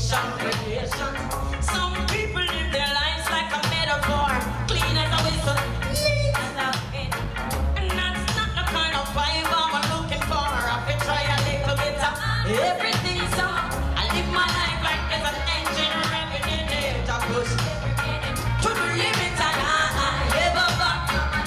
nation, creation. Some people live their lives like a metaphor, clean as a whistle, neat as a pin. And that's not the kind of vibe I'm looking for. I could try a little bit of everything, so I live my life like there's an engine revving in it. I push to the limit and I never back.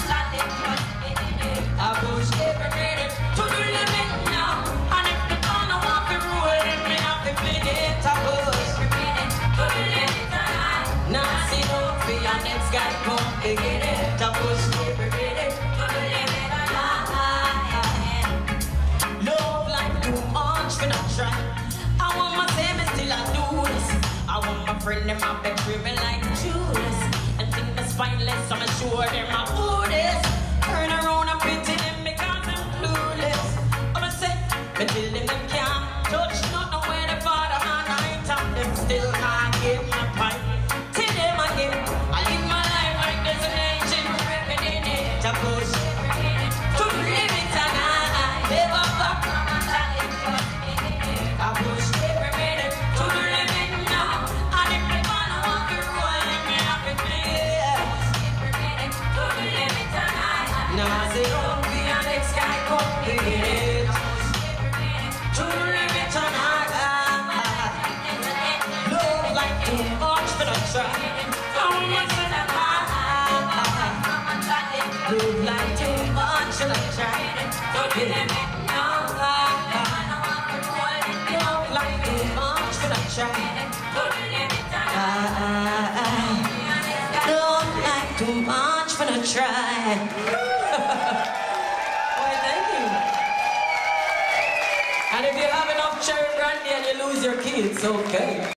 I push every minute to the limit now. And if the corner want to rule, then me have to play it. I push every minute to the limit and I now see no for your next guy come begin it. I push every minute to the limit and I love like too much for not try. I want my same still I do this. I want my friend in my bedroom like Judas. And think that's spineless, I'm sure they're my Buddhist. Turn around and pity them because I'm clueless. I'ma say, but till them can't touch nothing where the father and I top them still can't give my pipe. Till them again, I live my life like there's an engine revving in it. I push to the limit and I never back. I push every minute to the limit now. And if the man want to roll, then me have to play it. To the limit and I now say don't be a next guy come begin it. To the limit and I love like too much for the try. I want to that love like too much for the try. To the limit now. Love like too much for the try. To the limit and love like too much for the try. And if you have enough cherry brandy and you lose your key, it's okay.